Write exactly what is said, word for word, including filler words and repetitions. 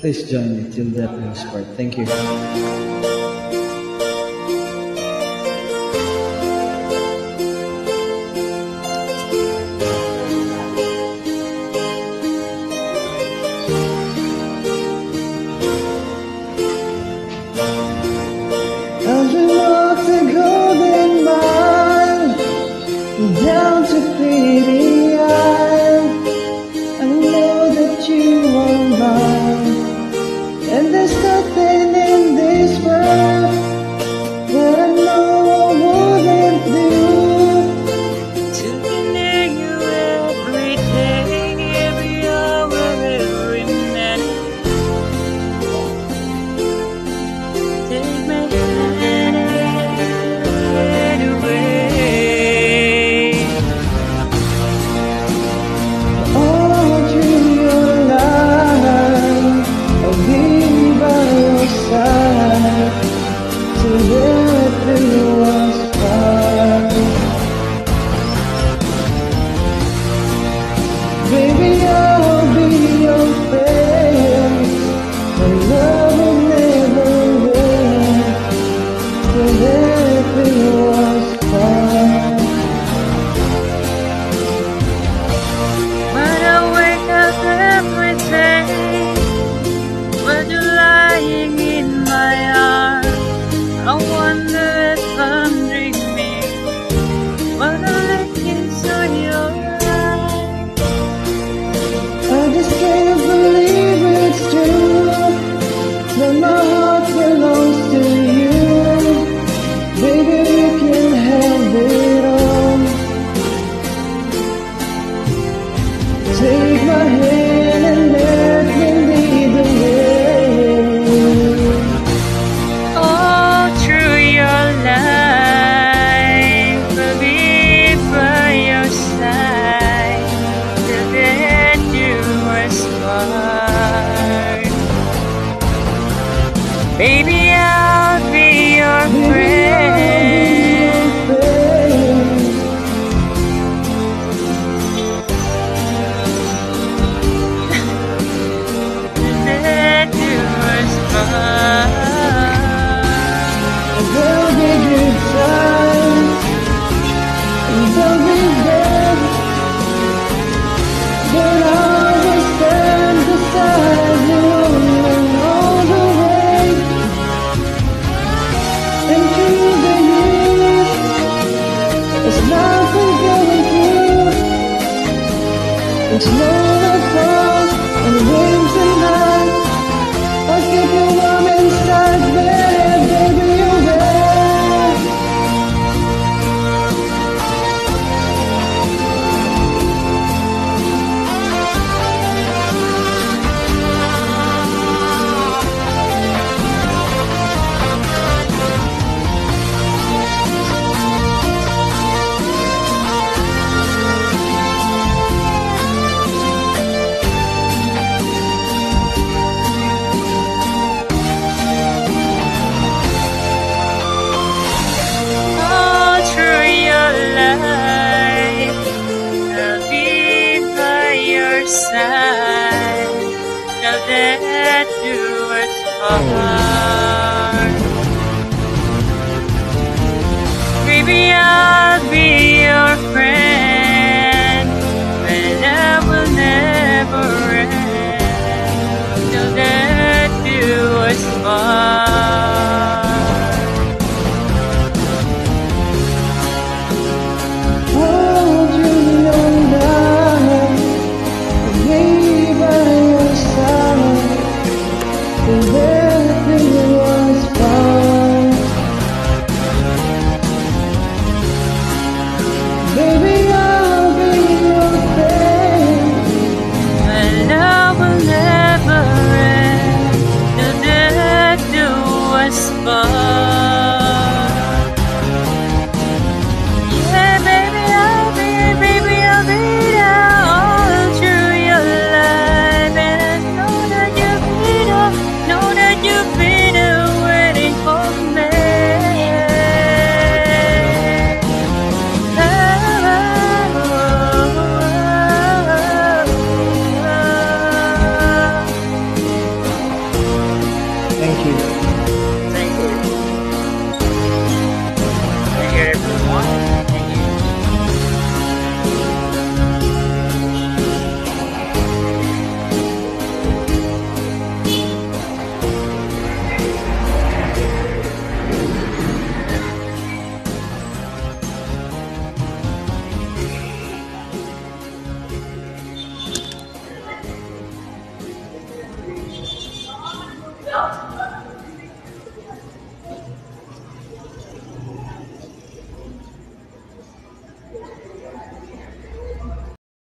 Please join me till that next part. Thank you. As we walk the golden mile down to Pretty Isle, I know that you are mine, and there's nothing in this world that I know I wouldn't do to be near you every day, every hour, every minute. Take my hand and away. all through your life. I'll be by your side till everything was fine. Baby, I'll be your friend. My love will never end till everything was fine. When I wake up every day, when you're lying in my arms, I wonder if I'm dreaming. When I look into your eyes, I just can't believe it's true that my heart belongs to you. Baby, you can have it all. Take my hand and let me lead the way. all through your life, I'll be by your side till that you aspire. Baby, I'll be your friend. That you aspire. There'll be good times, and there'll be bad, but I'll always stand beside you all the way. And through the years, it's nothing going through. It's no fall and winter night. I'll keep you warm inside bed, baby, you're there. All through your life, I'll be by your side till that you aspire. Baby, I'll be your friend, but I will never end till that you aspire. Hold you your life, I'll be by your side till everything Yeah.